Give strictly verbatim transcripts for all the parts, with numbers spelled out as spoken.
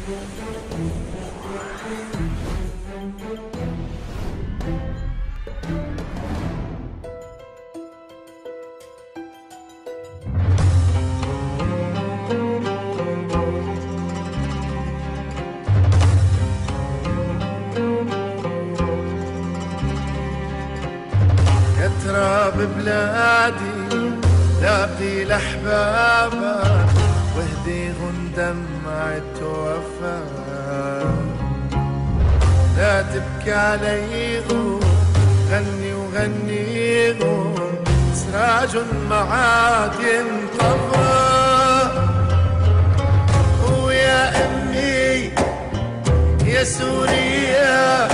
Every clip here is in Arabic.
تراب بلادي لاقي لأحبابك واهديهم دمعة وفاء. لا تبكي عليهم غني وغنيهم سراج معاد ينطفى. ويا أمي يا سوريا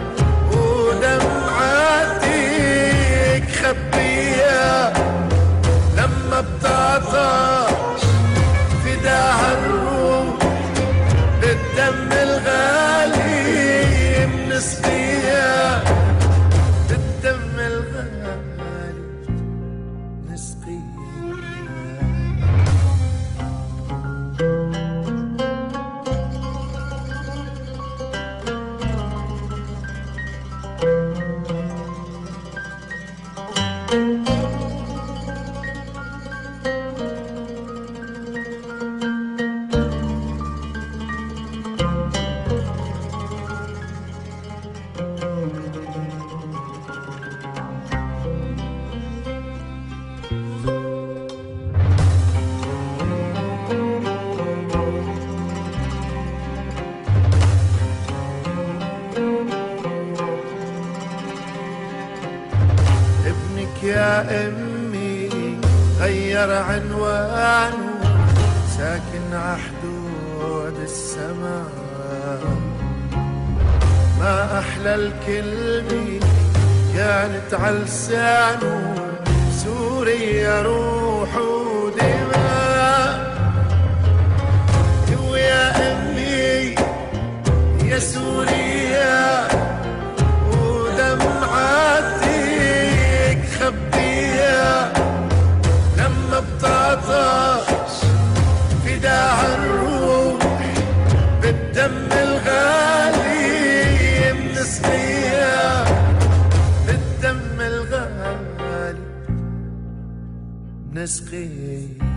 خبية لما بتعطش فداها الروح بالدم الغالي بنسقيها، بالدم الغالي بنسقيها. يا أمي غير عنوانه ساكن عحدود السماء. ما أحلى الكلمة كانت عاللسانه سوريا روح ودماء. ويا أمي يا سوريا ودمعاتك خبيها لما بتعطش فداها الروح بالدم الغالي بنسقيها، بالدم الغالي بنسقيها.